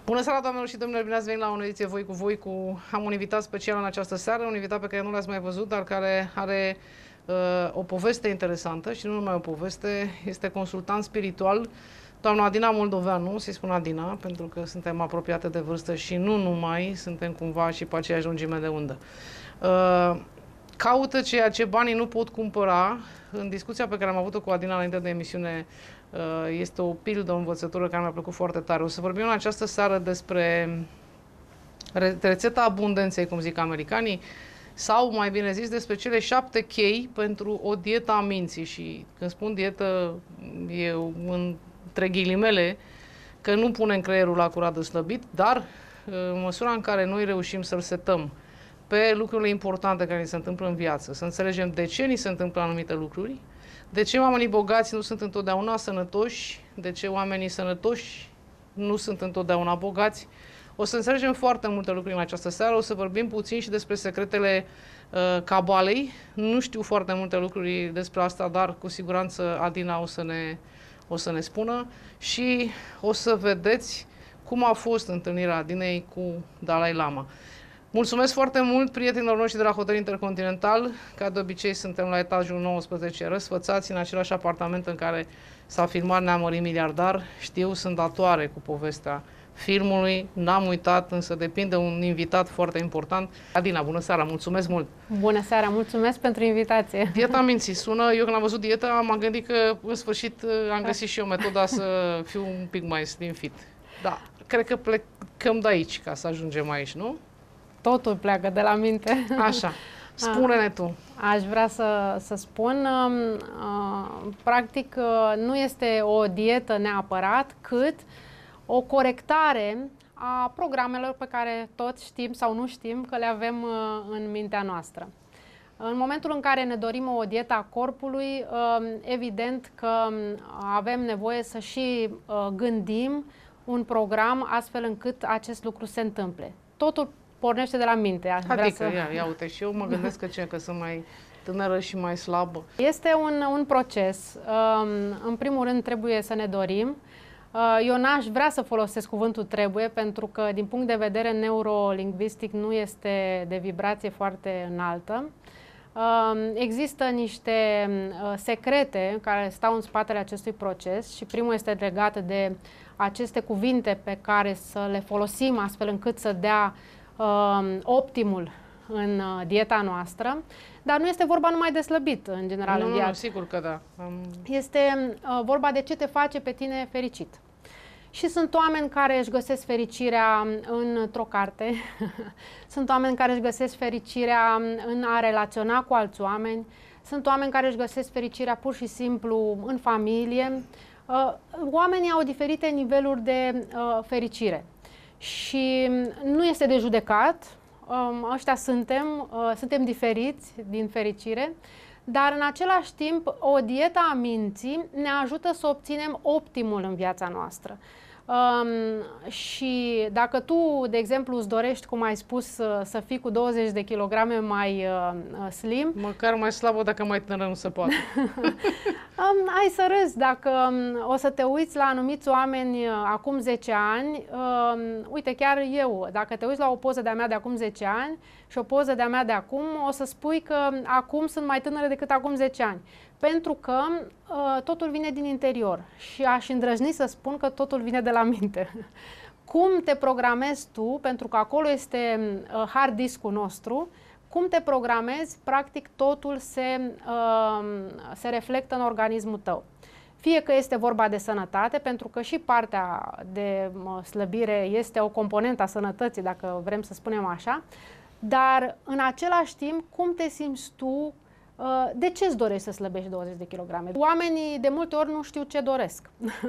Bună seara, doamnelor și domnilor, bine ați venit la o ediție Voi cu Voi. Am un invitat special în această seară, un invitat pe care nu l-ați mai văzut, dar care are o poveste interesantă și nu numai o poveste, este consultant spiritual, doamna Adina Moldoveanu, să-i spun Adina, pentru că suntem apropiate de vârstă și nu numai, suntem cumva și pe aceeași lungime de undă. Caută ceea ce banii nu pot cumpăra. În discuția pe care am avut-o cu Adina înainte de emisiune, este o pildă, o învățătură care mi-a plăcut foarte tare. O să vorbim în această seară despre rețeta abundenței, cum zic americanii, sau mai bine zis despre cele 7 chei pentru o dietă a minții. Și când spun dietă, e între ghilimele, că nu punem creierul la curat de slăbit, dar în măsura în care noi reușim să-l setăm pe lucrurile importante care ni se întâmplă în viață, să înțelegem de ce ni se întâmplă anumite lucruri, de ce oamenii bogați nu sunt întotdeauna sănătoși, de ce oamenii sănătoși nu sunt întotdeauna bogați. O să înțelegem foarte multe lucruri în această seară, o să vorbim puțin și despre secretele cabalei. Nu știu foarte multe lucruri despre asta, dar cu siguranță Adina o să ne spună și o să vedeți cum a fost întâlnirea Adinei cu Dalai Lama. Mulțumesc foarte mult prietenilor noștri de la Hotel Intercontinental. Ca de obicei suntem la etajul 19, răsfățați în același apartament în care s-a filmat Neamărit miliardar. Știu, sunt datoare cu povestea filmului, n-am uitat, însă depinde un invitat foarte important. Adina, bună seara, mulțumesc mult! Bună seara, mulțumesc pentru invitație! Dieta minții sună, eu când am văzut dieta m-am gândit că în sfârșit am găsit și eu metoda să fiu un pic mai slim fit. Da, cred că plecăm de aici ca să ajungem aici, nu? Totul pleacă de la minte. Așa. Spune-ne tu. Aș vrea să spun, practic, nu este o dietă neapărat, cât o corectare a programelor pe care toți știm sau nu știm că le avem în mintea noastră. În momentul în care ne dorim o dietă a corpului, evident că avem nevoie să și gândim un program astfel încât acest lucru se întâmple. Totul pornește de la minte. Adică, ia uite, și eu mă gândesc că sunt mai tânără și mai slabă. Este un proces. În primul rând trebuie să ne dorim. Eu n-aș vrea să folosesc cuvântul trebuie, pentru că din punct de vedere neurolingvistic nu este de vibrație foarte înaltă. Există niște secrete care stau în spatele acestui proces și primul este legat de aceste cuvinte pe care să le folosim astfel încât să dea optimul în dieta noastră, dar nu este vorba numai de slăbit în general în viață. Nu, sigur că da. Este vorba de ce te face pe tine fericit. Și sunt oameni care își găsesc fericirea într-o carte, sunt oameni care își găsesc fericirea în a relaționa cu alți oameni, sunt oameni care își găsesc fericirea pur și simplu în familie. Oamenii au diferite niveluri de fericire. Și nu este de judecat, ăștia suntem diferiți din fericire, dar în același timp o dietă a minții ne ajută să obținem optimul în viața noastră. Și dacă tu, de exemplu, îți dorești, cum ai spus, să fii cu 20 de kilograme mai slim... Măcar mai slabă, dacă mai tânără nu se poate. Hai să râzi, dacă o să te uiți la anumiți oameni acum 10 ani, uite, chiar eu, dacă te uiți la o poză de-a mea de acum 10 ani și o poză de-a mea de acum, o să spui că acum sunt mai tânără decât acum 10 ani. Pentru că totul vine din interior și aș îndrăzni să spun că totul vine de la minte. Cum te programezi tu, pentru că acolo este hard disk-ul nostru, cum te programezi, practic totul se reflectă în organismul tău. Fie că este vorba de sănătate, pentru că și partea de slăbire este o componentă a sănătății, dacă vrem să spunem așa, dar în același timp, cum te simți tu. De ce îți dorești să slăbești 20 de kilograme? Oamenii de multe ori nu știu ce doresc.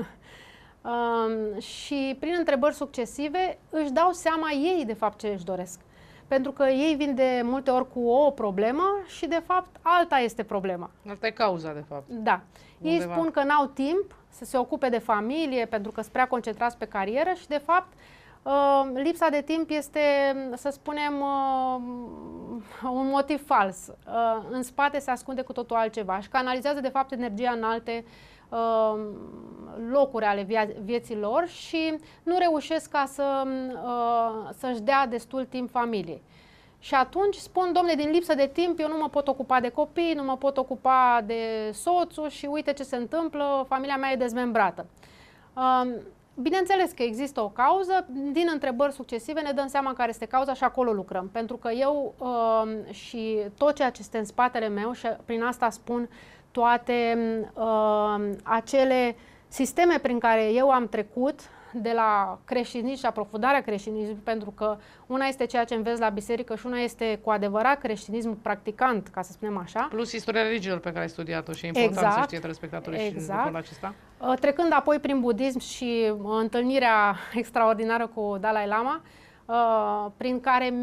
Și prin întrebări succesive își dau seama ei de fapt ce își doresc. Pentru că ei vin de multe ori cu o problemă și de fapt alta este problema. Asta e cauza de fapt. Da. Ei spun că n-au timp să se ocupe de familie pentru că sunt prea concentrați pe carieră și de fapt lipsa de timp este, să spunem, un motiv fals. În spate se ascunde cu totul altceva și canalizează de fapt energia în alte locuri ale vieții lor și nu reușesc ca să-și dea destul timp familiei. Și atunci spun, domnule, din lipsă de timp eu nu mă pot ocupa de copii, nu mă pot ocupa de soțul și uite ce se întâmplă, familia mea e dezmembrată. Bineînțeles că există o cauză, din întrebări succesive ne dăm seama care este cauza și acolo lucrăm. Pentru că eu și tot ceea ce este în spatele meu și prin asta spun toate acele sisteme prin care eu am trecut de la creștinism și aprofundarea creștinismului, pentru că una este ceea ce înveți la biserică și una este cu adevărat creștinismul practicant, ca să spunem așa. Plus istoria religiilor pe care ai studiat-o și e important să știe telespectatorii și lucrul acesta. Trecând apoi prin budism și întâlnirea extraordinară cu Dalai Lama, prin care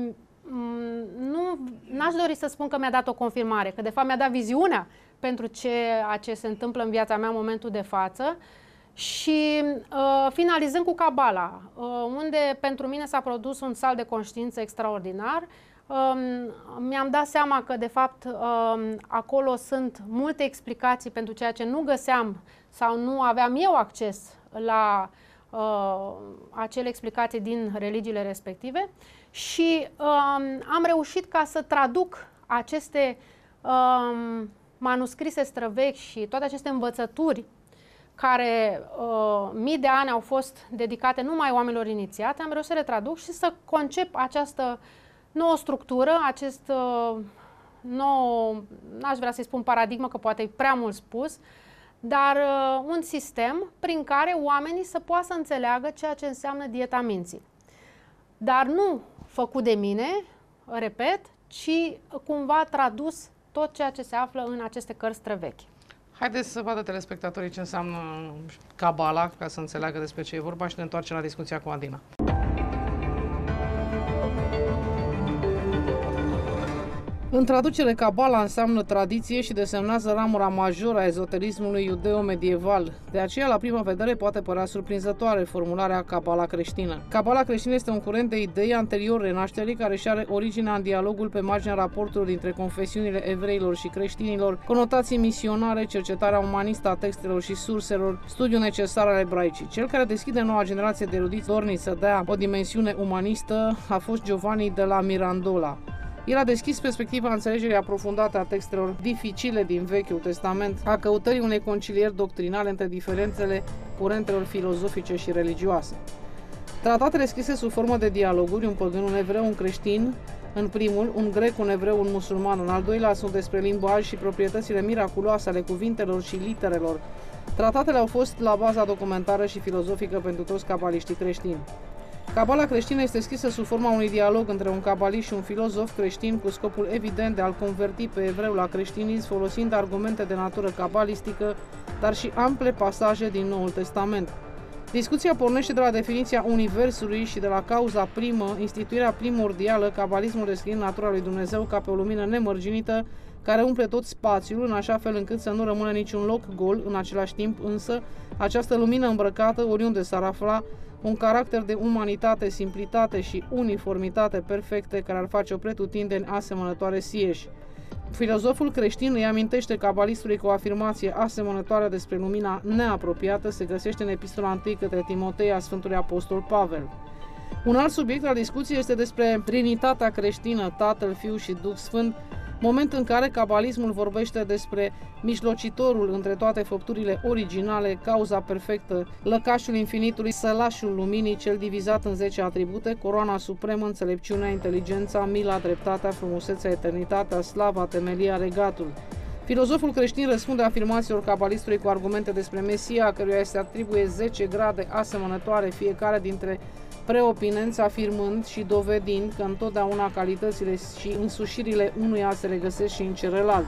n-aș dori să spun că mi-a dat o confirmare, că de fapt mi-a dat viziunea pentru ceea ce se întâmplă în viața mea în momentul de față. Și finalizând cu Kabbalah, unde pentru mine s-a produs un salt de conștiință extraordinar, mi-am dat seama că de fapt acolo sunt multe explicații pentru ceea ce nu găseam sau nu aveam eu acces la acele explicații din religiile respective și am reușit ca să traduc aceste manuscrise străvechi și toate aceste învățături care mii de ani au fost dedicate numai oamenilor inițiate, am reușit să le traduc și să concep această nouă structură, acest nou, n-aș vrea să-i spun paradigmă, că poate e prea mult spus, dar un sistem prin care oamenii să poată să înțeleagă ceea ce înseamnă dieta minții. Dar nu făcut de mine, repet, ci cumva tradus tot ceea ce se află în aceste cărți străvechi. Haideți să vadă telespectatorii ce înseamnă Kabbalah, ca să înțeleagă despre ce e vorba și ne întoarcem la discuția cu Adina. În traducere, Kabbalah înseamnă tradiție și desemnează ramura majoră a ezoterismului iudeo-medieval. De aceea, la prima vedere, poate părea surprinzătoare formularea Kabbalah creștină. Kabbalah creștină este un curent de idei anterior renașterii care își are originea în dialogul pe marginea raporturilor dintre confesiunile evreilor și creștinilor, conotații misionare, cercetarea umanistă a textelor și surselor, studiu necesar al ebraicii. Cel care deschide noua generație de erudiți dornici să dea o dimensiune umanistă a fost Giovanni de la Mirandola. El a deschis perspectiva înțelegerii aprofundate a textelor dificile din Vechiul Testament, a căutării unei concilieri doctrinale între diferențele curentelor filozofice și religioase. Tratatele scrise sub formă de dialoguri, un păgân, un evreu, un creștin, în primul, un grec, un evreu, un musulman, în al doilea sunt despre limbaj și proprietățile miraculoase ale cuvintelor și literelor. Tratatele au fost la baza documentară și filozofică pentru toți cabaliștii creștini. Kabbalah creștină este scrisă sub forma unui dialog între un cabalist și un filozof creștin cu scopul evident de a-l converti pe evreu la creștinism folosind argumente de natură cabalistică, dar și ample pasaje din Noul Testament. Discuția pornește de la definiția Universului și de la cauza primă, instituirea primordială, cabalismul descriind natura lui Dumnezeu ca pe o lumină nemărginită care umple tot spațiul în așa fel încât să nu rămână niciun loc gol, în același timp însă această lumină îmbrăcată, oriunde s-ar afla, un caracter de umanitate, simplitate și uniformitate perfecte care ar face-o pretutindeni asemănătoare sieși. Filozoful creștin îi amintește cabalistului că o afirmație asemănătoare despre lumina neapropiată se găsește în epistola 1 către Timotei a Sfântului Apostol Pavel. Un alt subiect al discuției este despre Trinitatea creștină, Tatăl, Fiul și Duh Sfânt, moment în care cabalismul vorbește despre mijlocitorul între toate făpturile originale, cauza perfectă, lăcașul infinitului, sălașul luminii, cel divizat în 10 atribute, coroana supremă, înțelepciunea, inteligența, mila, dreptatea, frumusețea, eternitatea, slava, temelia, regatul. Filozoful creștin răspunde afirmațiilor cabalistului cu argumente despre Mesia, căruia îi se atribuie 10 grade asemănătoare fiecare dintre preopinenți, afirmând și dovedind că întotdeauna calitățile și însușirile unuia se regăsesc și în celălalt.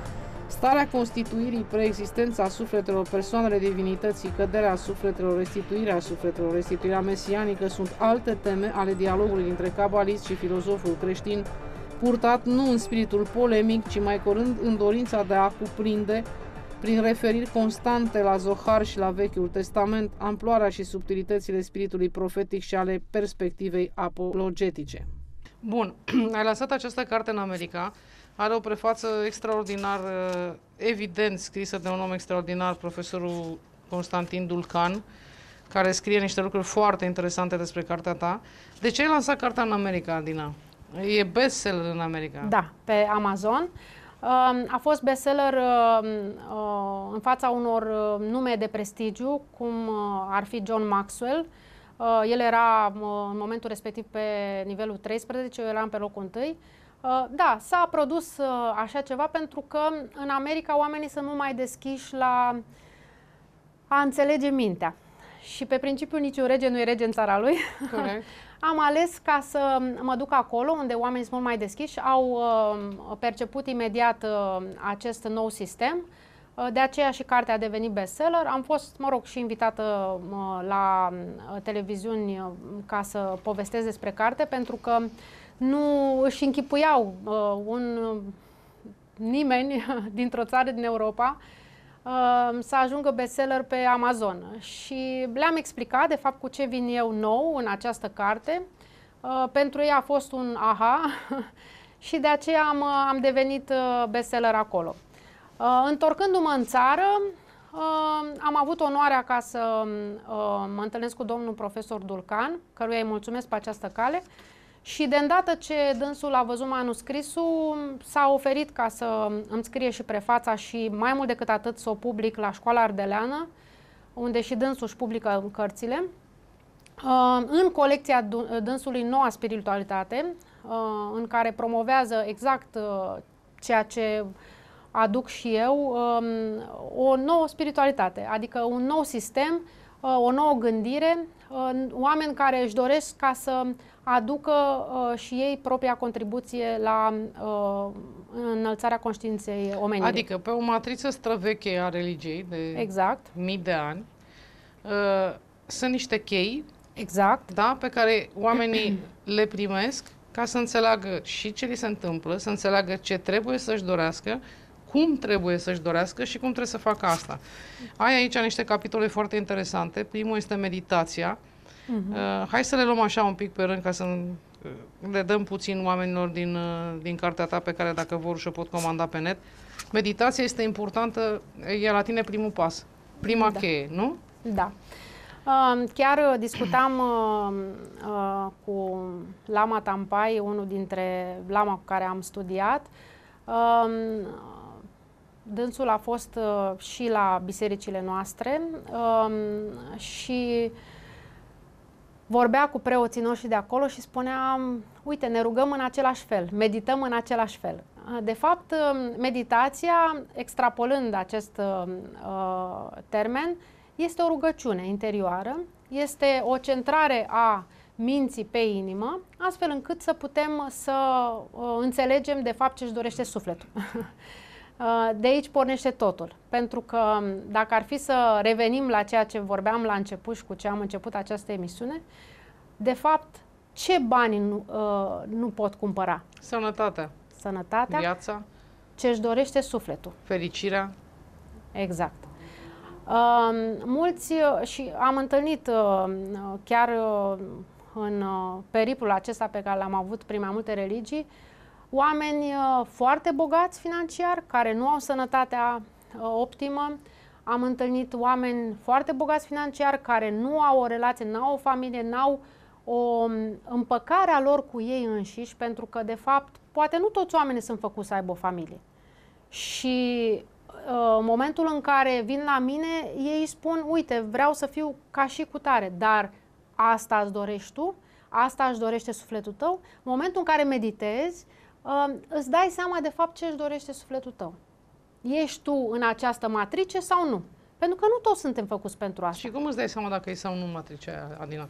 Starea constituirii, preexistența sufletelor, persoanele divinității, căderea sufletelor, restituirea mesianică sunt alte teme ale dialogului dintre cabalist și filozoful creștin, purtat nu în spiritul polemic, ci mai curând în dorința de a cuprinde, prin referiri constante la Zohar și la Vechiul Testament, amploarea și subtilitățile spiritului profetic și ale perspectivei apologetice. Bun, ai lansat această carte în America, are o prefață extraordinar, evident scrisă de un om extraordinar, profesorul Constantin Dulcan, care scrie niște lucruri foarte interesante despre cartea ta. De ce ai lansat cartea în America, Adina? E bestseller în America. Da, pe Amazon. A fost bestseller în fața unor nume de prestigiu, cum ar fi John Maxwell. El era în momentul respectiv pe nivelul 13, eu eram pe locul 1. Da, s-a produs așa ceva pentru că în America oamenii sunt mult mai deschiși la a înțelege mintea. Și pe principiu niciun rege nu e rege în țara lui. Corect. Am ales ca să mă duc acolo unde oamenii sunt mult mai deschiși, au perceput imediat acest nou sistem. De aceea și cartea a devenit bestseller. Am fost, mă rog, și invitată la televiziuni ca să povestesc despre carte, pentru că nu își închipuiau nimeni dintr-o țară din Europa să ajungă bestseller pe Amazon. Și le-am explicat, de fapt, cu ce vin eu nou în această carte. Pentru ei a fost un aha și de aceea am devenit bestseller acolo. Întorcându-mă în țară, am avut onoarea ca să mă întâlnesc cu domnul profesor Dulcan, căruia îi mulțumesc pe această cale, și de îndată ce dânsul a văzut manuscrisul, s-a oferit ca să îmi scrie și prefața și mai mult decât atât să o public la Școala Ardeleană, unde și dânsul își publică cărțile. În colecția dânsului Noua Spiritualitate, în care promovează exact ceea ce aduc și eu, o nouă spiritualitate, adică un nou sistem, o nouă gândire, oameni care își doresc ca să aducă și ei propria contribuție la înălțarea conștiinței omenirii. Adică pe o matriță străveche a religiei de mii de ani sunt niște chei, da, pe care oamenii le primesc ca să înțeleagă și ce li se întâmplă, să înțeleagă ce trebuie să-și dorească, cum trebuie să-și dorească și cum trebuie să facă asta. Ai aici niște capitole foarte interesante. Primul este meditația. Hai să le luăm așa un pic pe rând ca să le dăm puțin oamenilor din cartea ta, pe care dacă vor și-o pot comanda pe net. Meditația este importantă, e la tine primul pas, prima cheie, nu? Da. Chiar discutam cu Lama Tampai, unul dintre lama cu care am studiat. Dânsul a fost și la bisericile noastre și vorbea cu preoții noștri de acolo și spunea: uite, ne rugăm în același fel, medităm în același fel. De fapt, meditația, extrapolând acest termen, este o rugăciune interioară, este o centrare a minții pe inimă, astfel încât să putem să înțelegem de fapt ce își dorește sufletul. De aici pornește totul. Pentru că dacă ar fi să revenim la ceea ce vorbeam la început și cu ce am început această emisiune, de fapt, ce bani nu pot cumpăra? Sănătatea. Sănătatea. Viața. Ce își dorește sufletul. Fericirea. Exact. Mulți, și am întâlnit chiar în periplul acesta pe care l-am avut prin mai multe religii, oameni foarte bogați financiar, care nu au sănătatea optimă. Am întâlnit oameni foarte bogați financiar, care nu au o relație, nu au o familie, nu au o împăcare a lor cu ei înșiși, pentru că, de fapt, poate nu toți oamenii sunt făcuți să aibă o familie. Și în momentul în care vin la mine, ei spun: uite, vreau să fiu ca și cutare, dar asta îți dorești tu, asta își dorește sufletul tău. În momentul în care meditezi, îți dai seama de fapt ce își dorește sufletul tău. Ești tu în această matrice sau nu? Pentru că nu toți suntem făcuți pentru asta. Și cum îți dai seama dacă e sau nu matricea, Adina?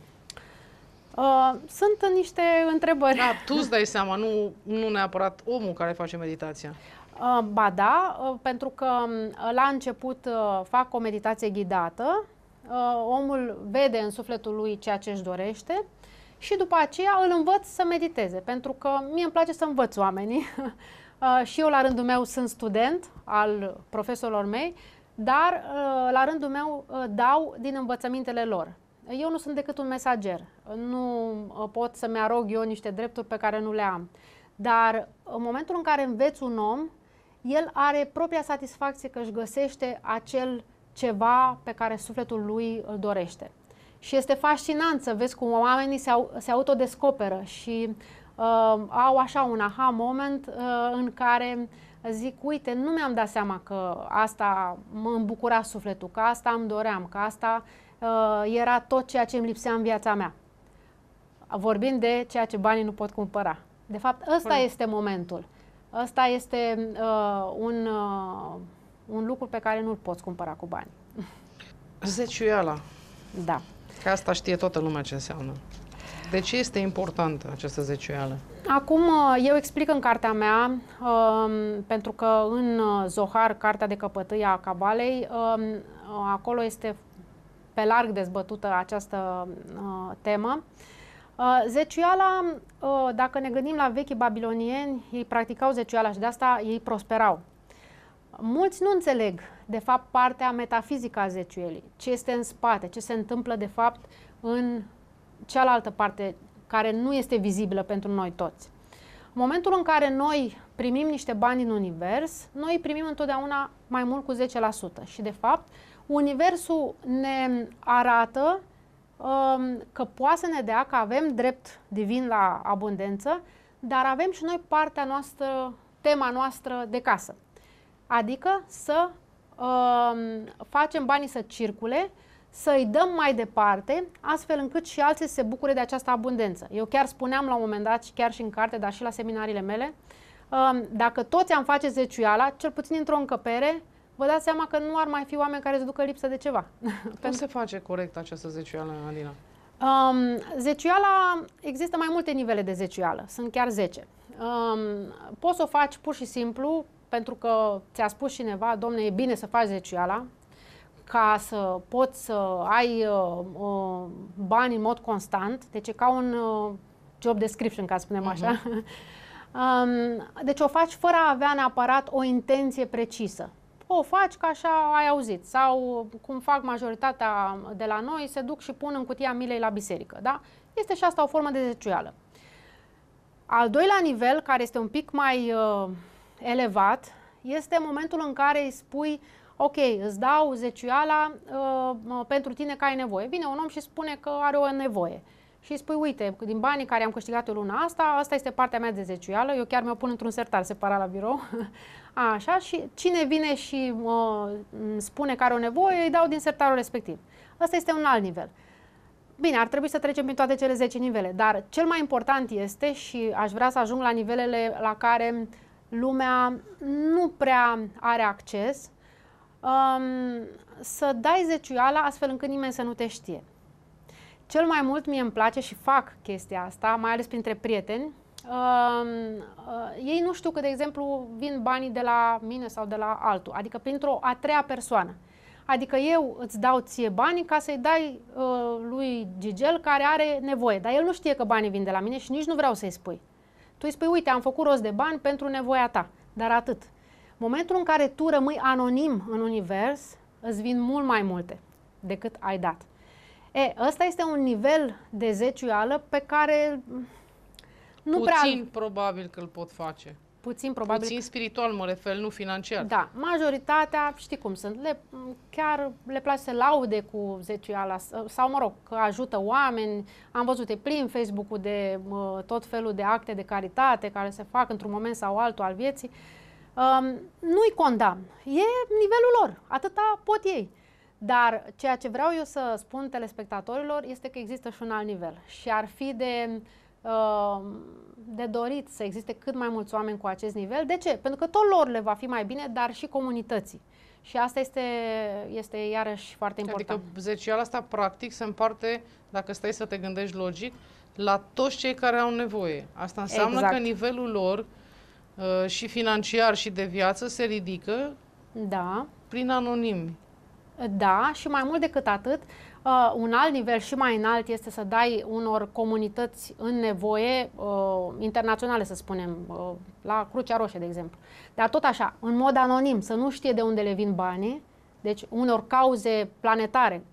Sunt niște întrebări. Da, tu îți dai seama, nu neapărat omul care face meditația. Ba da, pentru că la început fac o meditație ghidată, omul vede în sufletul lui ceea ce își dorește și după aceea îl învăț să mediteze, pentru că mie îmi place să învăț oamenii și eu la rândul meu sunt student al profesorilor mei, dar la rândul meu dau din învățămintele lor. Eu nu sunt decât un mesager. Nu pot să-mi arog eu niște drepturi pe care nu le am. Dar în momentul în care înveți un om, el are propria satisfacție că își găsește acel ceva pe care sufletul lui îl dorește. Și este fascinant să vezi cum oamenii se autodescoperă și au așa un aha moment în care zic, uite, nu mi-am dat seama că asta mă îmbucura sufletul, că asta îmi doream, că asta era tot ceea ce îmi lipsea în viața mea. Vorbind de ceea ce banii nu pot cumpăra. De fapt, ăsta este momentul. Ăsta este un lucru pe care nu-l poți cumpăra cu bani. Zeciuiala. Da. Că asta știe toată lumea ce înseamnă. De ce este importantă această zeciuială? Acum, eu explic în cartea mea, pentru că în Zohar, cartea de căpătâie a Cabalei, acolo este pe larg dezbătută această temă. Zeciuiala, dacă ne gândim la vechii babilonieni, ei practicau zeciuiala și de asta ei prosperau. Mulți nu înțeleg, de fapt, partea metafizică a zeciuielii, ce este în spate, ce se întâmplă, de fapt, în cealaltă parte, care nu este vizibilă pentru noi toți. În momentul în care noi primim niște bani din univers, noi îi primim întotdeauna mai mult cu 10%. Și, de fapt, universul ne arată că poate să ne dea, că avem drept divin la abundență, dar avem și noi partea noastră, tema noastră de casă. Adică să facem banii să circule, să îi dăm mai departe, astfel încât și alții să se bucure de această abundență. Eu chiar spuneam la un moment dat, chiar și în carte, dar și la seminariile mele, dacă toți am face zeciuiala, cel puțin într-o încăpere, vă dați seama că nu ar mai fi oameni care să ducă lipsă de ceva. Cum se face corect această zeciuială, Alina? Zeciuiala, există mai multe nivele de zeciuială, sunt chiar 10. Poți să o faci pur și simplu, pentru că ți-a spus cineva, domne, e bine să faci zeciuiala, ca să poți să ai bani în mod constant, deci e ca un job description, ca să spunem așa. Deci o faci fără a avea neapărat o intenție precisă. O faci ca așa ai auzit, sau cum fac majoritatea de la noi, se duc și pun în cutia milei la biserică. Da? Este și asta o formă de zeciuială. Al doilea nivel, care este un pic mai elevat, este momentul în care îi spui, ok, îți dau zeciuiala pentru tine că ai nevoie. Vine un om și spune că are o nevoie. Și îi spui, uite, din banii care am câștigat eu luna asta, asta este partea mea de zeciuială, eu chiar mi-o pun într-un sertar separat la birou. Așa, și cine vine și spune că are o nevoie, îi dau din sertarul respectiv. Ăsta este un alt nivel. Bine, ar trebui să trecem prin toate cele 10 nivele, dar cel mai important este, și aș vrea să ajung la nivelele la care lumea nu prea are acces, să dai zeciuiala astfel încât nimeni să nu te știe. Cel mai mult mie îmi place și fac chestia asta, mai ales printre prieteni. Ei nu știu că, de exemplu, vin banii de la mine sau de la altul, adică printr-o a treia persoană. Adică eu îți dau ție banii ca să-i dai lui Gigel care are nevoie, dar el nu știe că banii vin de la mine și nici nu vreau să-i spui. Tu îi spui, uite, am făcut rost de bani pentru nevoia ta, dar atât. Momentul în care tu rămâi anonim în univers, îți vin mult mai multe decât ai dat. Ăsta este un nivel de zeciuială pe care nu puțin probabil că îl pot face. Puțin probabil. Puțin spiritual mă refer, nu financiar. Da, majoritatea, știi cum sunt, chiar le place să laude cu zeciuiala sau, mă rog, că ajută oameni. Am văzut, e plin Facebook-ul de tot felul de acte de caritate care se fac într-un moment sau altul al vieții. Nu-i condamn, e nivelul lor, atâta pot ei. Dar ceea ce vreau eu să spun telespectatorilor este că există și un alt nivel și ar fi de dorit să existe cât mai mulți oameni cu acest nivel. De ce? Pentru că tot lor le va fi mai bine, dar și comunității. Și asta este iarăși foarte important. Adică zeciuiala asta practic se împarte, dacă stai să te gândești logic, la toți cei care au nevoie. Asta înseamnă că nivelul lor și financiar și de viață se ridică prin anonimi. Da, și mai mult decât atât, un alt nivel și mai înalt este să dai unor comunități în nevoie, internaționale să spunem, la Crucea Roșie, de exemplu. Dar tot așa, în mod anonim, să nu știe de unde le vin banii, deci unor cauze planetare,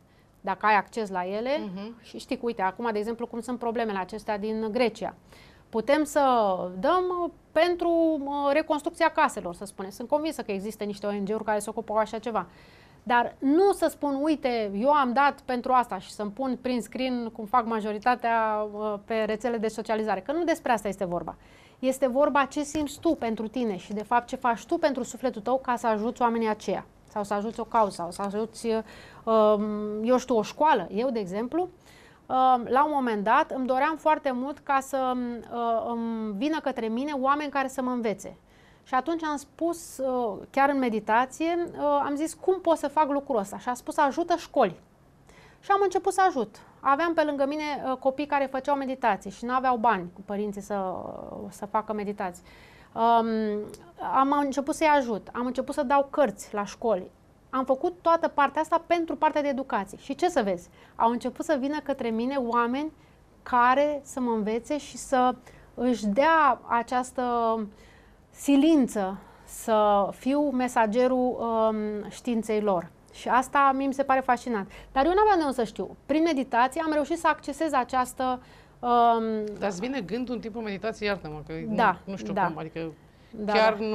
dacă ai acces la ele. Și știi, uite, acum, de exemplu, cum sunt problemele acestea din Grecia. Putem să dăm pentru reconstrucția caselor, să spunem. Sunt convinsă că există niște ONG-uri care se ocupă cu așa ceva. Dar nu să spun, uite, eu am dat pentru asta și să-mi pun prin screen, cum fac majoritatea pe rețele de socializare. Că nu despre asta este vorba. Este vorba ce simți tu pentru tine și, de fapt, ce faci tu pentru sufletul tău ca să ajuți oamenii aceia. Sau să ajuți o cauză, sau să ajuți, eu știu, o școală. Eu, de exemplu, la un moment dat îmi doream foarte mult ca să îmi vină către mine oameni care să mă învețe. Și atunci am spus, chiar în meditație, am zis cum pot să fac lucrul ăsta. Și am spus ajută școli. Și am început să ajut. Aveam pe lângă mine copii care făceau meditații și nu aveau bani cu părinții să facă meditații. Am început să-i ajut, am început să dau cărți la școli. Am făcut toată partea asta pentru partea de educație. Și ce să vezi? Au început să vină către mine oameni care să mă învețe și să își dea această silință să fiu mesagerul științei lor. Și asta mie mi se pare fascinant. Dar eu n-aveam de unde să știu. Prin meditație am reușit să accesez această... Dar îți vine gândul în timpul meditației, iartă-mă, că da, nu știu da, cum, adică da, chiar da. nu...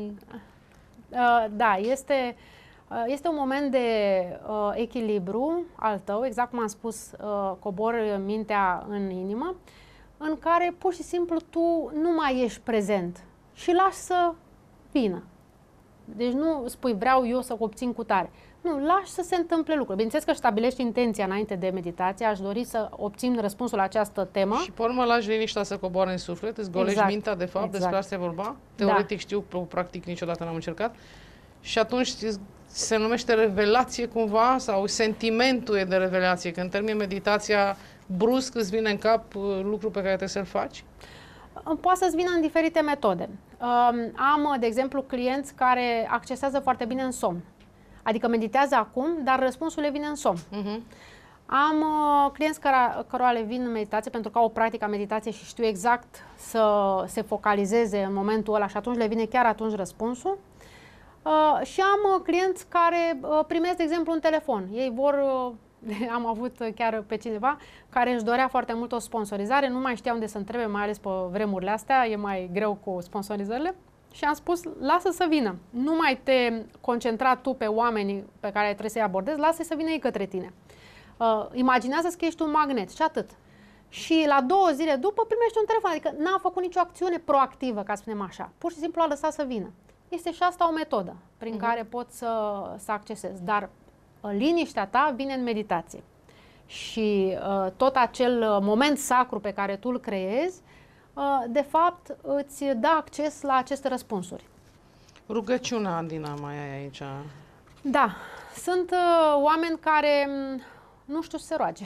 Da, este un moment de echilibru al tău, exact cum am spus, cobori mintea în inimă, în care pur și simplu tu nu mai ești prezent și lași să vină. Deci nu spui vreau eu să obțin cu tare. Nu, lași să se întâmple lucruri. Bineînțeles că stabilești intenția înainte de meditație, aș dori să obțin răspunsul la această temă. Și pe urmă lași liniștea să coboare în suflet, îți golești mintea, de fapt, despre asta e vorba. Teoretic știu, practic niciodată n-am încercat. Și atunci se numește revelație cumva, sau sentimentul e de revelație, când termini meditația, brusc îți vine în cap lucru pe care trebuie să-l faci? Poate să-ți vină în diferite metode. Am, de exemplu, clienți care accesează foarte bine în somn. Adică meditează acum, dar răspunsul le vine în somn. Am clienți cărora le vin în meditație pentru că au o practică a meditației și știu exact să se focalizeze în momentul ăla și atunci le vine chiar atunci răspunsul. Și am clienți care primesc, de exemplu, un telefon. Ei vor... Am avut chiar pe cineva care își dorea foarte mult o sponsorizare, nu mai știa unde să întrebe, mai ales pe vremurile astea, e mai greu cu sponsorizările. Și am spus, lasă să vină. Nu mai te concentra tu pe oamenii pe care trebuie să-i abordezi, lasă să vină ei către tine. Imaginează-ți că ești un magnet și atât. Și la 2 zile după primești un telefon, adică n-a făcut nicio acțiune proactivă, ca să spunem așa. Pur și simplu a lăsat să vină. Este și asta o metodă prin care poți să accesezi. Dar liniștea ta vine în meditație. Și tot acel moment sacru pe care tu îl creezi, de fapt, îți dă acces la aceste răspunsuri. Rugăciunea, Andina, mai ai aici? Da. Sunt oameni care nu știu să se roage.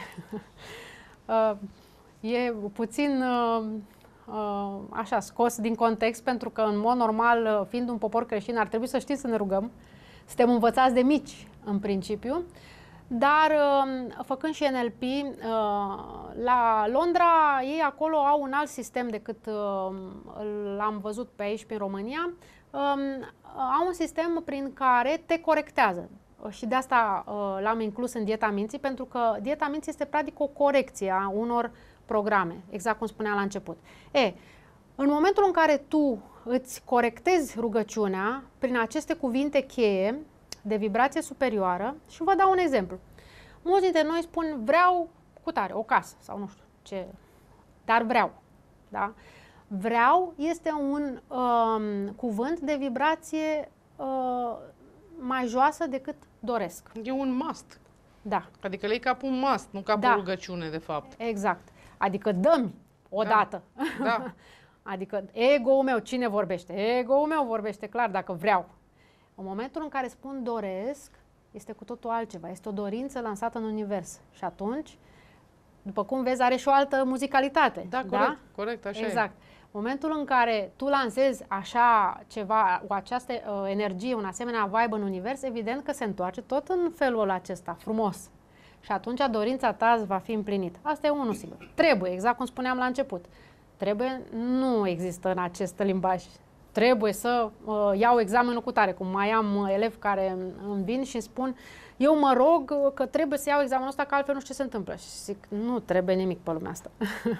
E puțin așa scos din context, pentru că, în mod normal, fiind un popor creștin, ar trebui să știm să ne rugăm. Suntem învățați de mici, în principiu. Dar, făcând și NLP, la Londra, ei acolo au un alt sistem decât l-am văzut pe aici, prin România. Au un sistem prin care te corectează. Și de asta l-am inclus în dieta minții, pentru că dieta minții este practic o corecție a unor programe, exact cum spuneam la început. În momentul în care tu îți corectezi rugăciunea prin aceste cuvinte cheie de vibrație superioară, și vă dau un exemplu. Mulți dintre noi spun vreau cu tare, o casă sau nu știu ce, dar vreau. Da? Vreau este un cuvânt de vibrație mai joasă decât doresc. E un must. Da. Adică le-i ca un must, nu ca o rugăciune, de fapt. Exact. Adică dă-mi odată. Da. Adică ego-ul meu, cine vorbește? Ego-ul meu vorbește clar dacă vreau. În momentul în care spun doresc, este cu totul altceva. Este o dorință lansată în univers. Și atunci, după cum vezi, are și o altă muzicalitate. Da, corect, corect, așa exact. În momentul în care tu lansezi așa ceva, cu această energie, un asemenea vibe în univers, evident că se întoarce tot în felul acesta, frumos. Și atunci dorința ta va fi împlinită. Asta e unul sigur. Trebuie, exact cum spuneam la început. Trebuie, nu există în acest limbaj. trebuie să iau examenul cu tare, cum mai am elevi care îmi vin și îmi spun, eu mă rog că trebuie să iau examenul ăsta, că altfel nu știu ce se întâmplă. Și zic, nu trebuie nimic pe lumea asta.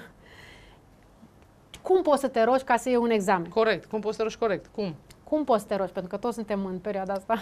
Cum poți să te rogi ca să iei un examen? Corect. Cum poți să te rogi corect? Cum? Cum poți să te rogi? Pentru că toți suntem în perioada asta.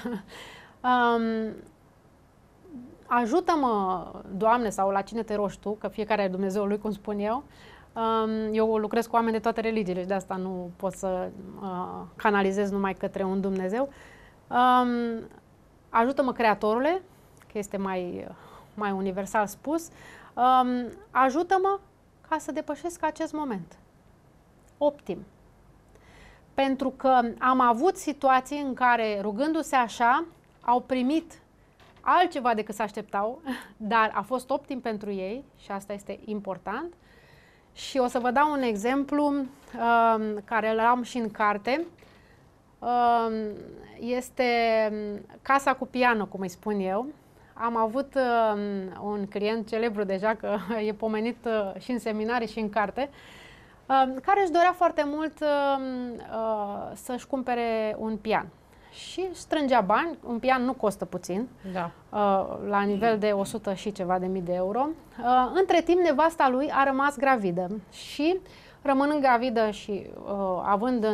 Ajută-mă, Doamne, sau la cine te rogi Tu, că fiecare are Dumnezeul lui, cum spun eu. Eu lucrez cu oameni de toate religiile și de asta nu pot să canalizez numai către un Dumnezeu. Ajută-mă, Creatorule, că este mai universal spus. Ajută-mă ca să depășesc acest moment optim. Pentru că am avut situații în care, rugându-se așa, au primit altceva decât se așteptau, dar a fost optim pentru ei și asta este important. Și o să vă dau un exemplu care îl am și în carte. Este Casa cu piano, cum îi spun eu. Am avut un client celebru deja, că e pomenit și în seminarii și în carte, care își dorea foarte mult să-și cumpere un pian. Și strângea bani, un pian nu costă puțin, da. La nivel de 100 și ceva de mii de euro. Între timp, nevasta lui a rămas gravidă și, rămânând gravidă și având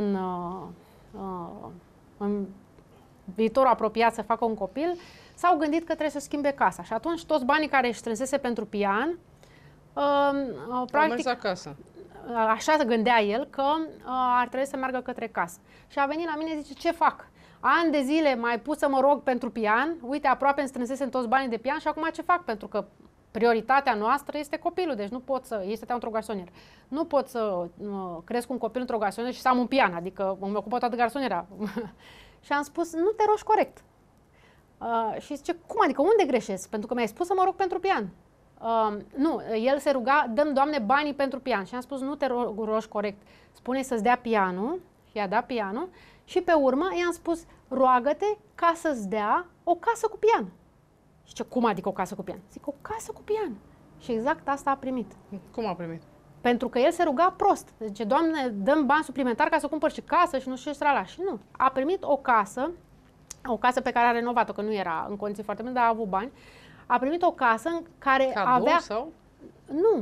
în viitorul apropiat să facă un copil, s-au gândit că trebuie să schimbe casa. Și atunci toți banii care își strânsese pentru pian, practic, mers acasă. Așa se gândea el, că ar trebui să meargă către casă. Și a venit la mine și zice, ce fac? Ani de zile mai pus să mă rog pentru pian, uite, aproape îmi strânsesem toți banii de pian și acum ce fac? Pentru că prioritatea noastră este copilul, deci nu pot să, ei stăteau într-o garsonieră, nu pot să cresc un copil într-o garsonieră și să am un pian, adică îmi ocupă toată garsoniera. Și am spus, nu te rogi corect. Și zice, cum adică, unde greșesc? Pentru că mi-ai spus să mă rog pentru pian. Nu, el se ruga, dăm, Doamne, banii pentru pian. Și am spus, nu te rogi corect. Spune să-ți dea pianul, i-a dat pianul și pe urmă i-am spus, roagă-te ca să-ți dea o casă cu pian. Și ce, cum adică o casă cu pian? Zic, o casă cu pian. Și exact asta a primit. Cum a primit? Pentru că el se ruga prost. Zice, Doamne, dăm bani suplimentari ca să cumpăr și casă și nu știu ce strala. Și nu. A primit o casă pe care a renovat-o, că nu era în condiții foarte bune, dar a avut bani. A primit o casă în care cadou avea... sau? Nu.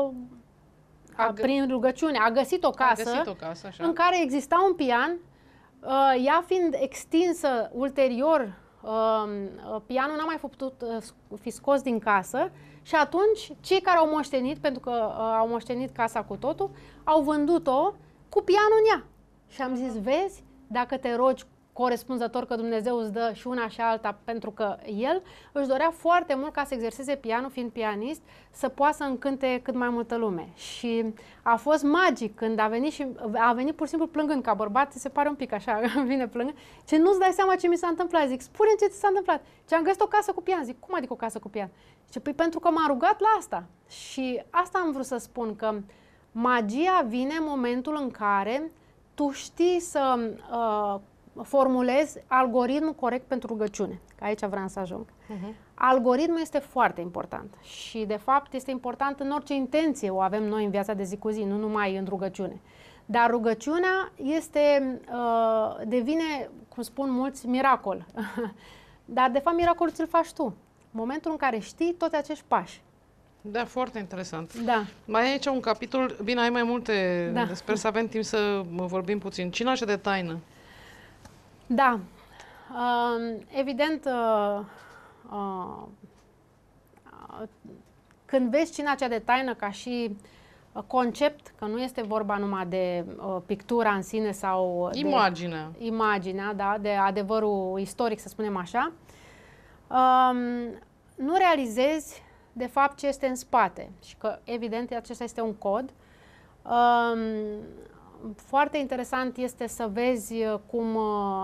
Prin rugăciune. A găsit o casă, așa, în care exista un pian. Ea fiind extinsă ulterior, pianul n-a mai putut fi scos din casă și atunci cei care au moștenit, pentru că au moștenit casa cu totul, au vândut-o cu pianul în ea. Și am zis, vezi, dacă te rogi corespunzător că Dumnezeu îți dă și una și alta, pentru că el își dorea foarte mult ca să exerseze pianul, fiind pianist, să poată să încânte cât mai multă lume. Și a fost magic când a venit și a venit pur și simplu plângând, ca bărbat, se pare un pic așa, vine plângând, ce nu-ți dai seama ce mi s-a întâmplat. Zic, spune-mi ce ți s-a întâmplat. Ce am găsit o casă cu pian. Zic, cum adică o casă cu pian? Zice, păi pentru că m-a rugat la asta. Și asta am vrut să spun, că magia vine în momentul în care tu știi să formulezi algoritmul corect pentru rugăciune. Că aici vreau să ajung. Algoritmul este foarte important și, de fapt, este important în orice intenție o avem noi în viața de zi cu zi, nu numai în rugăciune. Dar rugăciunea devine, cum spun mulți, miracol. Dar, de fapt, miracolul ți-l faci tu. În momentul în care știi toți acești pași. Da, foarte interesant. Da. Mai e aici un capitol, bine, ai mai multe, sper să avem timp să vorbim puțin. Cina cea de taină. Da. Evident, când vezi cina cea de taină ca și concept, că nu este vorba numai de pictura în sine sau imaginea, da, de adevărul istoric, să spunem așa, nu realizezi de fapt ce este în spate și că, evident, acesta este un cod. Foarte interesant este să vezi cum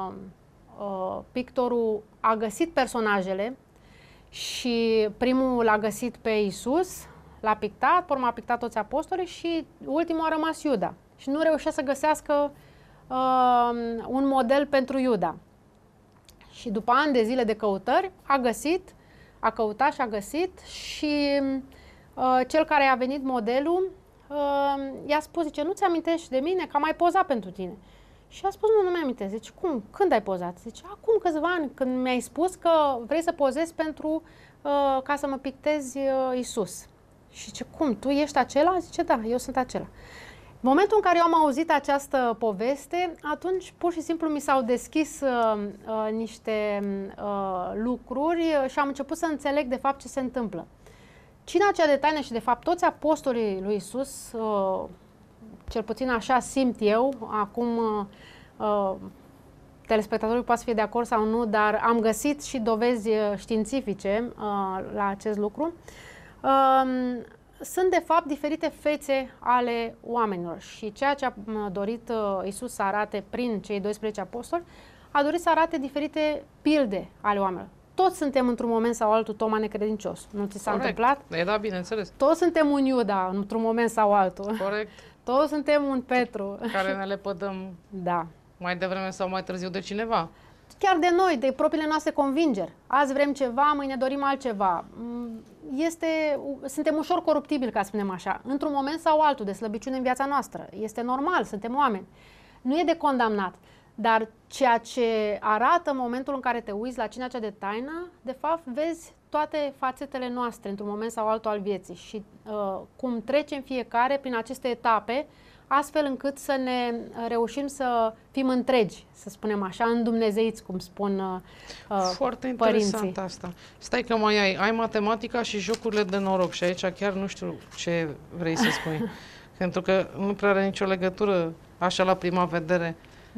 pictorul a găsit personajele și primul l-a găsit pe Iisus, l-a pictat, pe urmă a pictat toți apostolii și ultimul a rămas Iuda. Și nu reușea să găsească un model pentru Iuda. Și după ani de zile de căutări a căutat și a găsit și cel care a venit modelul i-a spus, zice, nu ți amintești de mine că am mai pozat pentru tine? Și a spus, nu mi-am amintesc. Zice, cum? Când ai pozat? Zice, acum câțiva ani, când mi-ai spus că vrei să pozezi pentru, ca să mă pictezi Iisus. Și zice, cum? Tu ești acela? Zice, da, eu sunt acela. În momentul în care eu am auzit această poveste, atunci pur și simplu mi s-au deschis niște lucruri și am început să înțeleg de fapt ce se întâmplă. Cina cea de taină și de fapt toți apostolii lui Iisus, cel puțin așa simt eu, acum telespectatorii poate să fie de acord sau nu, dar am găsit și dovezi științifice la acest lucru, sunt de fapt diferite fețe ale oamenilor și ceea ce a dorit Iisus să arate prin cei 12 apostoli, a dorit să arate diferite pilde ale oamenilor. Toți suntem într-un moment sau altul Toma necredincios. Nu ți s-a întâmplat? Da, bineînțeles. Toți suntem un Iuda într-un moment sau altul. Corect. Toți suntem un Petru. Care ne lepădăm da. mai devreme sau mai târziu de cineva. Chiar de noi, de propriile noastre convingeri. Azi vrem ceva, mâine dorim altceva. Suntem ușor coruptibili, ca să spunem așa, într-un moment sau altul de slăbiciune în viața noastră. Este normal, suntem oameni. Nu e de condamnat. Dar ceea ce arată în momentul în care te uiți la cina cea de taină, de fapt vezi toate fațetele noastre într-un moment sau altul al vieții și cum trecem fiecare prin aceste etape, astfel încât să ne reușim să fim întregi, să spunem așa, îndumnezeiți, cum spun Foarte părinții. interesant asta. Stai că mai ai matematica și jocurile de noroc și aici chiar nu știu ce vrei să spui. Pentru că nu prea are nicio legătură așa la prima vedere.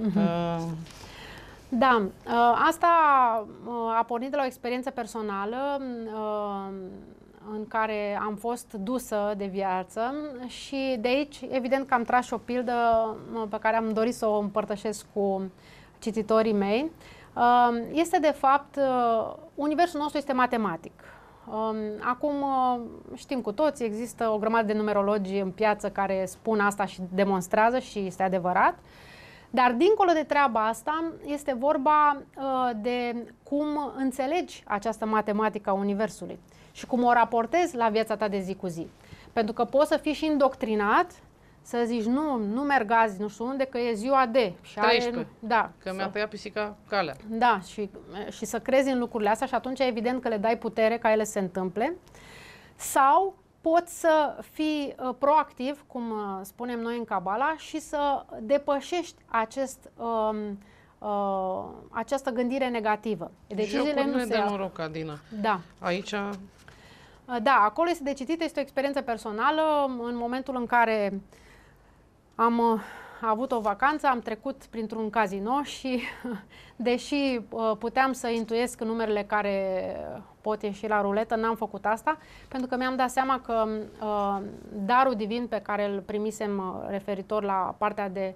Da, asta a pornit de la o experiență personală în care am fost dusă de viață și de aici, evident că am tras și o pildă pe care am dorit să o împărtășesc cu cititorii mei. Este de fapt, universul nostru este matematic. Acum știm cu toți, există o grămadă de numerologi în piață care spun asta și demonstrează și este adevărat. Dar dincolo de treaba asta, este vorba de cum înțelegi această matematică a Universului și cum o raportezi la viața ta de zi cu zi. Pentru că poți să fii și indoctrinat, să zici, nu merg azi, nu știu unde, că e ziua de. Și 13, da, că mi-a tăiat pisica calea. Da, și să crezi în lucrurile astea și atunci evident că le dai putere ca ele să se întâmple. Sau poți să fii proactiv, cum spunem noi în Cabala, și să depășești această gândire negativă. Deciziile nu de noroc, Adina. Da. Aici... Da, acolo este de citit, este o experiență personală. În momentul în care am avut o vacanță, am trecut printr-un casino și, deși puteam să intuiesc numerele care pot ieși la ruletă, n-am făcut asta, pentru că mi-am dat seama că darul divin pe care îl primisem referitor la partea de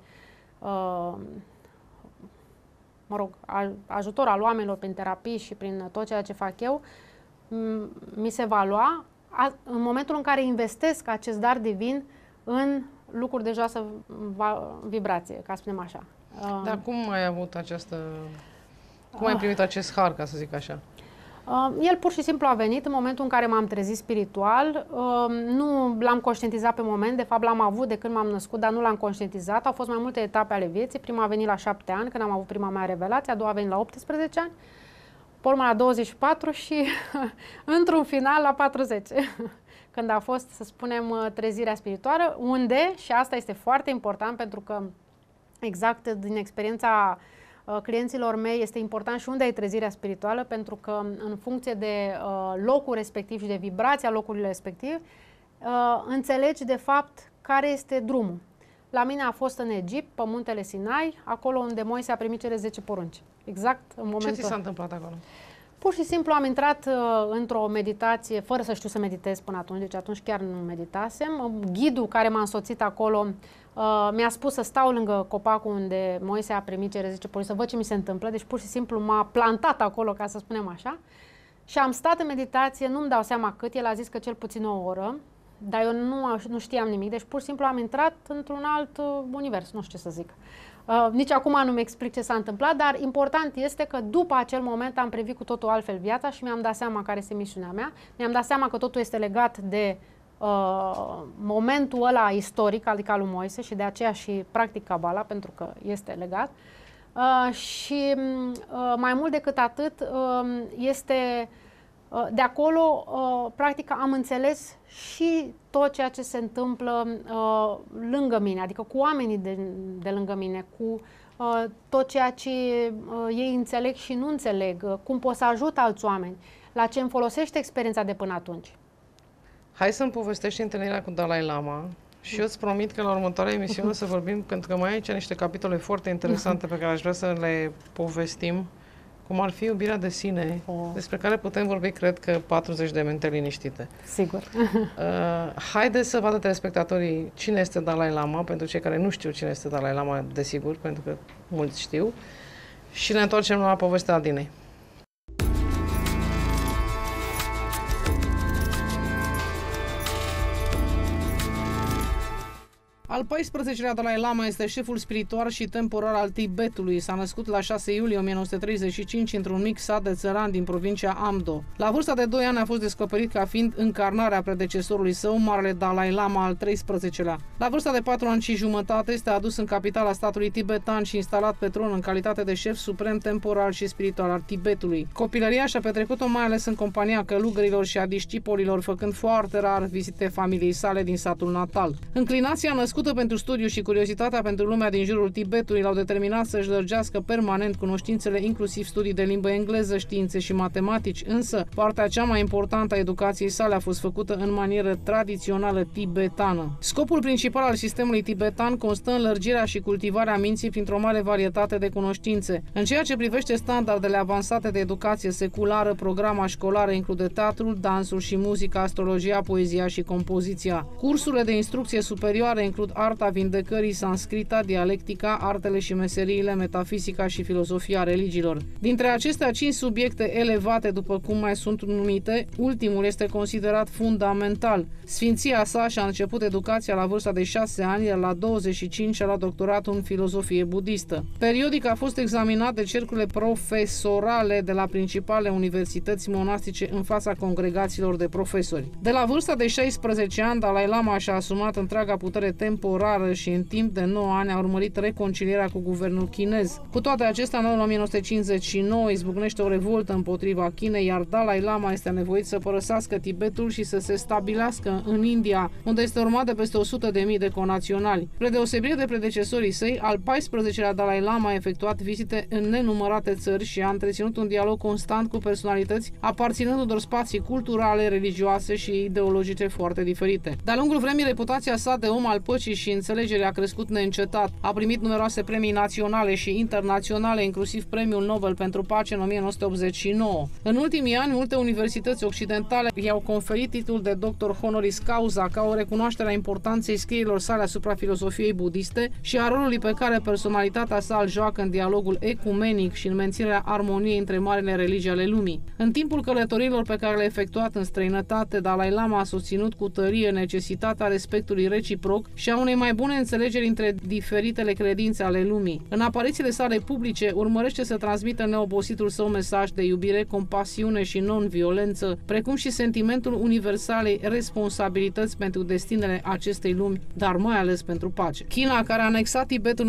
ajutor al oamenilor prin terapii și prin tot ceea ce fac eu, mi se va lua în momentul în care investesc acest dar divin în lucruri de joasă vibrație, ca să spunem așa. Dar cum ai avut această... Cum ai primit acest har, ca să zic așa? El pur și simplu a venit în momentul în care m-am trezit spiritual. Nu l-am conștientizat pe moment, de fapt l-am avut de când m-am născut, dar nu l-am conștientizat. Au fost mai multe etape ale vieții. Prima a venit la 7 ani, când am avut prima mea revelație, a doua a venit la 18 ani, pe urmă la 24 și într-un final la 40. Când a fost, să spunem, trezirea spirituală, unde, și asta este foarte important pentru că exact din experiența clienților mei este important și unde ai trezirea spirituală, pentru că în funcție de locul respectiv și de vibrația locului respectiv, înțelegi de fapt care este drumul. La mine a fost în Egipt, pe muntele Sinai, acolo unde Moise a primit cele 10 porunci. Exact în momentul... Ce ți s-a întâmplat acolo? Pur și simplu am intrat într-o meditație, fără să știu să meditez până atunci, deci atunci chiar nu meditasem. Ghidul care m-a însoțit acolo mi-a spus să stau lângă copacul unde Moise a primit cele 10 porunci, să văd ce mi se întâmplă, deci pur și simplu m-a plantat acolo, ca să spunem așa, și am stat în meditație, nu-mi dau seama cât, el a zis că cel puțin o oră, dar eu nu știam nimic, deci pur și simplu am intrat într-un alt univers, nu știu ce să zic. Nici acum nu-mi explic ce s-a întâmplat, dar important este că după acel moment am privit cu totul altfel viața și mi-am dat seama care este misiunea mea, mi-am dat seama că totul este legat de momentul ăla istoric, adică al lui Moise, și de aceea și practic Cabala, pentru că este legat. Și mai mult decât atât, este de acolo, practic, am înțeles și tot ceea ce se întâmplă lângă mine, adică cu oamenii de lângă mine, cu tot ceea ce ei înțeleg și nu înțeleg, cum pot să ajut alți oameni, la ce îmi folosește experiența de până atunci. Hai să-mi povestești întâlnirea cu Dalai Lama și eu îți promit că la următoarea emisiune să vorbim, pentru că mai ai aici niște capitole foarte interesante pe care aș vrea să le povestim, cum ar fi iubirea de sine, despre care putem vorbi, cred că, 40 de minute liniștite. Sigur. Haideți să vadă telespectatorii cine este Dalai Lama, pentru cei care nu știu cine este Dalai Lama, desigur, pentru că mulți știu, și ne întoarcem la povestea Adinei. Al 14-lea Dalai Lama este șeful spiritual și temporar al Tibetului. S-a născut la 6 iulie 1935 într-un mic sat de țăran din provincia Amdo. La vârsta de 2 ani a fost descoperit ca fiind încarnarea predecesorului său, Marele Dalai Lama al 13-lea. La vârsta de 4 ani și jumătate este adus în capitala statului tibetan și instalat pe tron în calitate de șef suprem temporal și spiritual al Tibetului. Copilăria și-a petrecut-o mai ales în compania călugărilor și a discipolilor, făcând foarte rar vizite familiei sale din satul natal. Înclinația născută pentru studiu și curiozitatea pentru lumea din jurul Tibetului l-au determinat să-și lărgească permanent cunoștințele, inclusiv studii de limbă engleză, științe și matematici, însă partea cea mai importantă a educației sale a fost făcută în manieră tradițională tibetană. Scopul principal al sistemului tibetan constă în lărgirea și cultivarea minții printr-o mare varietate de cunoștințe. În ceea ce privește standardele avansate de educație seculară, programa școlară include teatrul, dansul și muzica, astrologia, poezia și compoziția. Cursurile de instrucție superioare includ arta vindecării, sanscrita, dialectica, artele și meseriile, metafizica și filozofia religiilor. Dintre acestea 5 subiecte elevate, după cum mai sunt numite, ultimul este considerat fundamental. Sfinția sa și-a început educația la vârsta de 6 ani, iar la 25 a luat doctoratul în filozofie budistă. Periodic a fost examinat de cercurile profesorale de la principale universități monastice în fața congregațiilor de profesori. De la vârsta de 16 ani, Dalai Lama și-a asumat întreaga putere temporară și în timp de 9 ani a urmărit reconcilierea cu guvernul chinez. Cu toate acestea, în anul 1959 izbucnește o revoltă împotriva Chinei, iar Dalai Lama este nevoit să părăsească Tibetul și să se stabilească în India, unde este urmat de peste 100.000 de conaționali. Spre deosebire de predecesorii săi, al 14-lea Dalai Lama a efectuat vizite în nenumărate țări și a întreținut un dialog constant cu personalități aparținând unor spații culturale, religioase și ideologice foarte diferite. De-a lungul vremii, reputația sa de om al păcii și înțelegere a crescut neîncetat. A primit numeroase premii naționale și internaționale, inclusiv Premiul Nobel pentru Pace în 1989. În ultimii ani, multe universități occidentale i-au conferit titlul de doctor honoris causa ca o recunoaștere a importanței scrierilor sale asupra filozofiei budiste și a rolului pe care personalitatea sa îl joacă în dialogul ecumenic și în menținerea armoniei între marile religii ale lumii. În timpul călătorilor pe care le-a efectuat în străinătate, Dalai Lama a susținut cu tărie necesitatea respectului reciproc și a unei mai bune înțelegeri între diferitele credințe ale lumii. În aparițiile sale publice, urmărește să transmită neobositul său mesaj de iubire, compasiune și non-violență, precum și sentimentul universalei responsabilități pentru destinele acestei lumi, dar mai ales pentru pace. China, care a anexat Tibetul în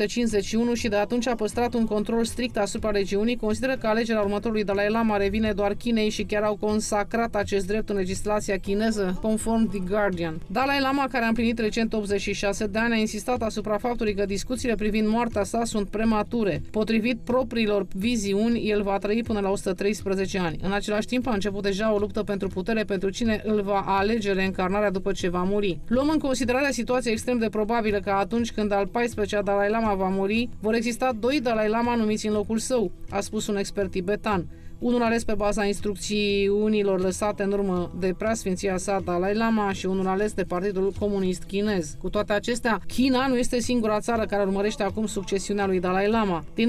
1951 și de atunci a păstrat un control strict asupra regiunii, consideră că alegerea următorului Dalai Lama revine doar Chinei și chiar au consacrat acest drept în legislația chineză, conform The Guardian. Dalai Lama, care a împlinit recent 86 de ani, a insistat asupra faptului că discuțiile privind moartea sa sunt premature. Potrivit propriilor viziuni, el va trăi până la 113 ani. În același timp a început deja o luptă pentru putere pentru cine îl va alege reîncarnarea după ce va muri. Luăm în considerare situația extrem de probabilă că atunci când al 14-lea Dalai Lama va muri, vor exista 2 Dalai Lama numiți în locul său, a spus un expert tibetan. Unul ales pe baza instrucțiunilor lăsate în urmă de preasfinția sa Dalai Lama și unul ales de Partidul Comunist Chinez. Cu toate acestea, China nu este singura țară care urmărește acum succesiunea lui Dalai Lama. Din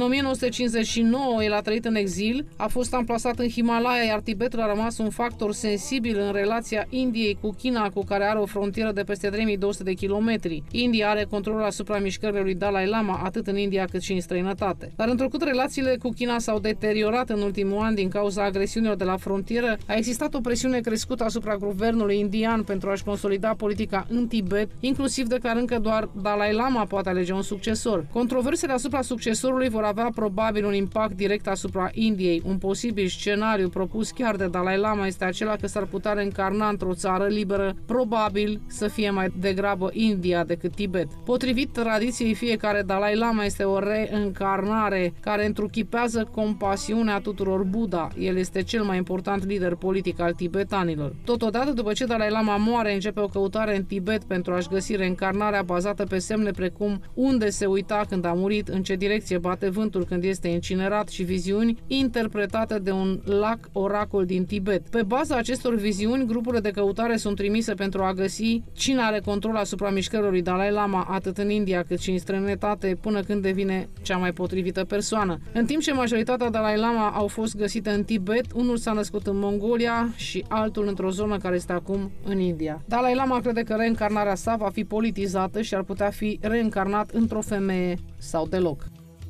1959, el a trăit în exil, a fost amplasat în Himalaya, iar Tibetul a rămas un factor sensibil în relația Indiei cu China, cu care are o frontieră de peste 3200 de kilometri. India are controlul asupra mișcărilor lui Dalai Lama, atât în India cât și în străinătate. Dar întrucât relațiile cu China s-au deteriorat în ultimul an din cauza agresiunilor de la frontieră, a existat o presiune crescută asupra guvernului indian pentru a-și consolida politica în Tibet, inclusiv declarând că doar Dalai Lama poate alege un succesor. Controversele asupra succesorului vor avea probabil un impact direct asupra Indiei. Un posibil scenariu propus chiar de Dalai Lama este acela că s-ar putea reîncarna într-o țară liberă, probabil să fie mai degrabă India decât Tibet. Potrivit tradiției, fiecare Dalai Lama este o reîncarnare care întruchipează compasiunea tuturor Buddha. El este cel mai important lider politic al tibetanilor. Totodată, după ce Dalai Lama moare, începe o căutare în Tibet pentru a-și găsi reîncarnarea bazată pe semne precum unde se uita când a murit, în ce direcție bate vântul când este incinerat și viziuni interpretate de un lac oracol din Tibet. Pe baza acestor viziuni, grupurile de căutare sunt trimise pentru a găsi cine are control asupra mișcărilor lui Dalai Lama, atât în India cât și în străinătate, până când devine cea mai potrivită persoană. În timp ce majoritatea Dalai Lama au fost găsite în Tibet, unul s-a născut în Mongolia și altul într-o zonă care este acum în India. Dalai Lama crede că reîncarnarea sa va fi politizată și ar putea fi reîncarnat într-o femeie sau deloc.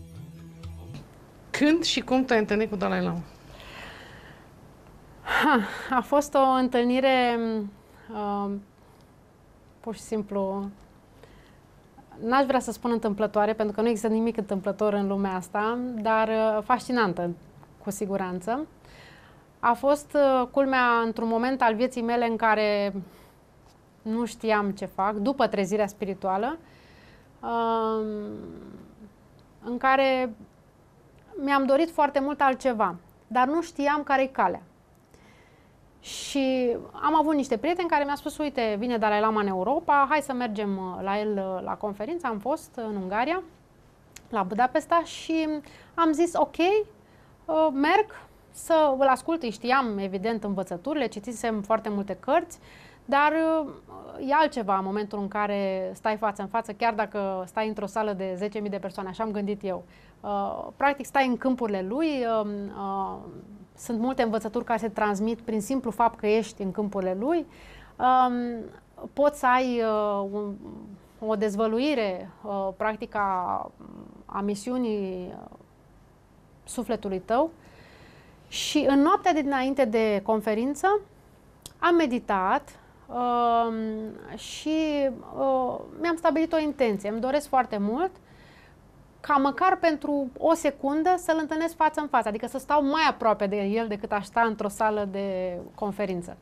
Când și cum te-ai întâlnit cu Dalai Lama? A fost o întâlnire pur și simplu, n-aș vrea să spun întâmplătoare, pentru că nu există nimic întâmplător în lumea asta, dar fascinantă, cu siguranță. A fost, culmea, într-un moment al vieții mele în care nu știam ce fac, după trezirea spirituală, în care mi-am dorit foarte mult altceva, dar nu știam care-i calea. Și am avut niște prieteni care mi-au spus, uite, vine Dalai Lama în Europa, hai să mergem la el la conferință. Am fost în Ungaria, la Budapesta, și am zis, ok, merg să îl ascult. Îi știam, evident, învățăturile, citisem foarte multe cărți, dar e altceva în momentul în care stai față în față, chiar dacă stai într-o sală de 10.000 de persoane, așa am gândit eu. Practic stai în câmpurile lui, sunt multe învățături care se transmit prin simplu fapt că ești în câmpurile lui. Poți să ai o dezvăluire, practic, a misiunii sufletului tău. Și în noaptea dinainte de conferință am meditat și mi-am stabilit o intenție. Îmi doresc foarte mult ca măcar pentru o secundă să-l întâlnesc față în față, adică să stau mai aproape de el decât aș sta într-o sală de conferință.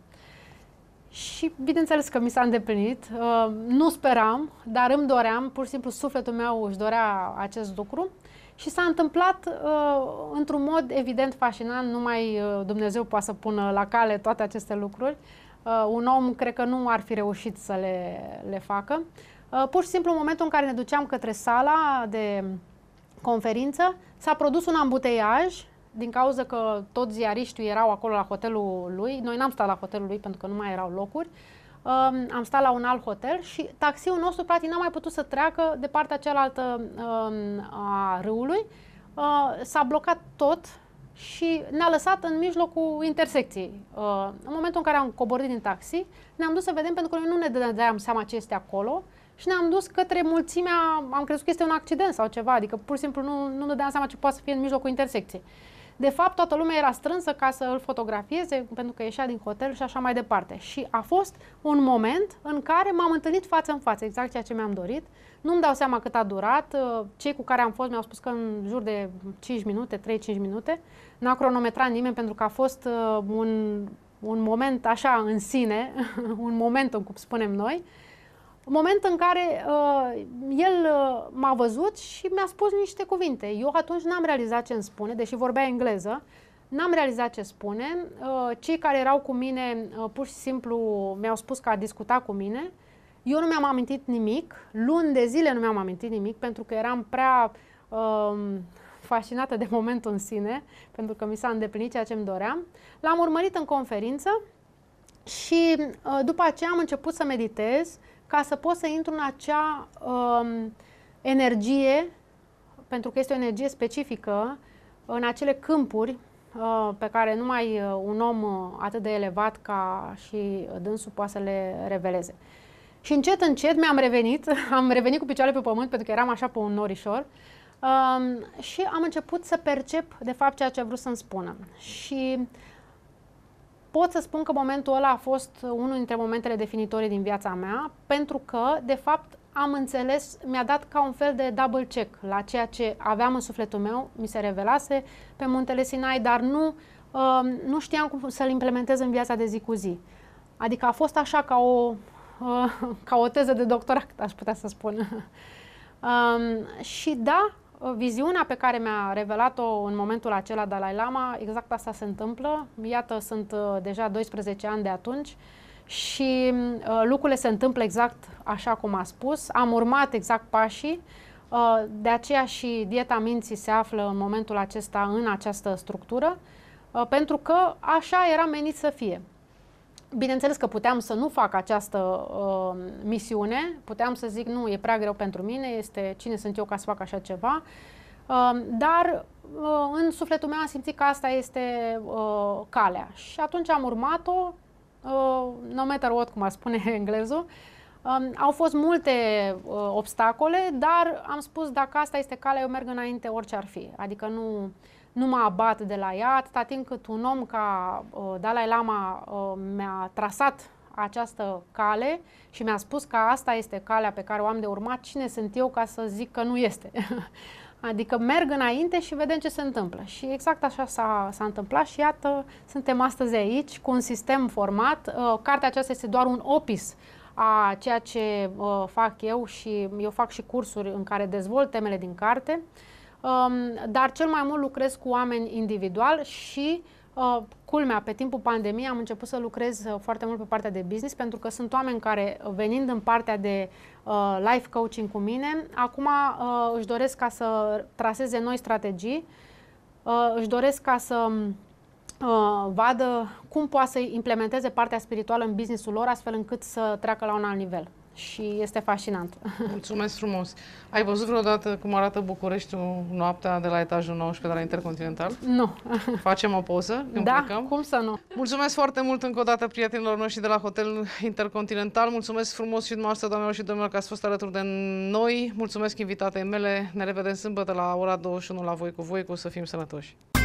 Și bineînțeles că mi s-a îndeplinit, nu speram, dar îmi doream, pur și simplu sufletul meu își dorea acest lucru și s-a întâmplat într-un mod evident fascinant, numai Dumnezeu poate să pună la cale toate aceste lucruri. Un om cred că nu ar fi reușit să le facă. Pur și simplu în momentul în care ne duceam către sala de conferință, s-a produs un ambuteiaj din cauza că toți ziariștii erau acolo la hotelul lui. Noi n-am stat la hotelul lui pentru că nu mai erau locuri. Am stat la un alt hotel și taxiul nostru practic n-a mai putut să treacă de partea cealaltă a râului. S-a blocat tot și ne-a lăsat în mijlocul intersecției. În momentul în care am coborât din taxi, ne-am dus să vedem, pentru că noi nu ne dădeam seama ce este acolo, și ne-am dus către mulțimea, am crezut că este un accident sau ceva, adică pur și simplu nu ne dădeam seama ce poate să fie în mijlocul intersecției. De fapt, toată lumea era strânsă ca să îl fotografieze, pentru că ieșea din hotel și așa mai departe. Și a fost un moment în care m-am întâlnit față în față, exact ceea ce mi-am dorit. Nu-mi dau seama cât a durat. Cei cu care am fost mi-au spus că în jur de 5 minute, 3-5 minute. N-a cronometrat nimeni pentru că a fost un moment așa în sine, un moment, cum spunem noi, un moment în care el m-a văzut și mi-a spus niște cuvinte. Eu atunci n-am realizat ce îmi spune, deși vorbea engleză, n-am realizat ce spune. Cei care erau cu mine pur și simplu mi-au spus că a discutat cu mine. Eu nu mi-am amintit nimic, luni de zile nu mi-am amintit nimic, pentru că eram prea fascinată de momentul în sine, pentru că mi s-a îndeplinit ceea ce îmi doream. L-am urmărit în conferință și după aceea am început să meditez ca să pot să intru în acea energie, pentru că este o energie specifică, în acele câmpuri pe care numai un om atât de elevat ca și dânsul poate să le reveleze. Și încet, încet mi-am revenit, am revenit cu picioarele pe pământ, pentru că eram așa pe un norișor. Și am început să percep, de fapt, ceea ce a vrut să-mi spună. Și pot să spun că momentul ăla a fost unul dintre momentele definitorii din viața mea, pentru că, de fapt, am înțeles, mi-a dat ca un fel de double check la ceea ce aveam în sufletul meu, mi se revelase pe Muntele Sinai, dar nu știam cum să-l implementez în viața de zi cu zi. Adică a fost așa ca o teză de doctorat, aș putea să spun. Și da, viziunea pe care mi-a revelat-o în momentul acela Dalai Lama, exact asta se întâmplă. Iată, sunt deja 12 ani de atunci și lucrurile se întâmplă exact așa cum a spus. Am urmat exact pașii, de aceea și dieta minții se află în momentul acesta în această structură, pentru că așa era menit să fie. Bineînțeles că puteam să nu fac această misiune, puteam să zic nu, e prea greu pentru mine, cine sunt eu ca să fac așa ceva, dar în sufletul meu am simțit că asta este calea. Și atunci am urmat-o, no matter what, cum ar spune englezul. Au fost multe obstacole, dar am spus dacă asta este calea, eu merg înainte orice ar fi. Adică nu mă abat de la ea, atâta timp cât un om ca Dalai Lama mi-a trasat această cale și mi-a spus că asta este calea pe care o am de urmat, cine sunt eu ca să zic că nu este? Adică merg înainte și vedem ce se întâmplă. Și exact așa s-a întâmplat și iată, suntem astăzi aici cu un sistem format. Cartea aceasta este doar un opis a ceea ce fac eu și eu fac și cursuri în care dezvolt temele din carte. Dar cel mai mult lucrez cu oameni individual și, culmea, pe timpul pandemiei am început să lucrez foarte mult pe partea de business, pentru că sunt oameni care, venind în partea de life coaching cu mine, acum își doresc ca să traseze noi strategii, își doresc ca să vadă cum poate să implementeze partea spirituală în businessul lor, astfel încât să treacă la un alt nivel. Și este fascinant. Mulțumesc frumos! Ai văzut vreodată cum arată Bucureștiul noaptea de la etajul 19 de la Intercontinental? Nu. Facem o poză când da, plecăm? Cum să nu? Mulțumesc foarte mult încă o dată prietenilor noștri de la Hotel Intercontinental. Mulțumesc frumos și dumneavoastră, doamnelor și domnilor, că ați fost alături de noi. Mulțumesc invitatei mele. Ne revedem sâmbătă la ora 21 la Voi cu Voi, să fim sănătoși.